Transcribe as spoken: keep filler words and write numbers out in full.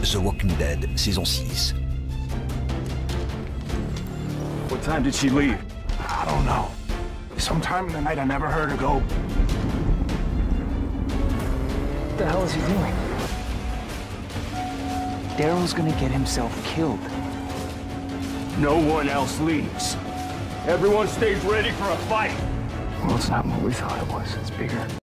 The Walking Dead Saison six. What time did she leave? I don't know. Sometime in the night I never heard her go. What the hell is he doing? Daryl's gonna get himself killed. No one else leaves. Everyone stays ready for a fight. Well, it's not what we thought it was. It's bigger.